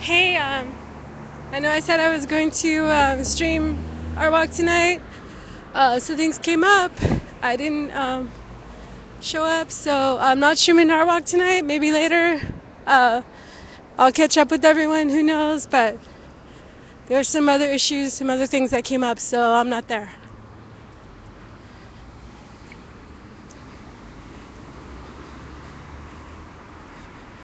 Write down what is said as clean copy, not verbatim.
Hey, I know I said I was going to stream our walk tonight. So things came up. I didn't show up, so I'm not streaming our walk tonight. Maybe later. Uh, I'll catch up with everyone. Who knows? But there's some other issues, some other things that came up, so I'm not there.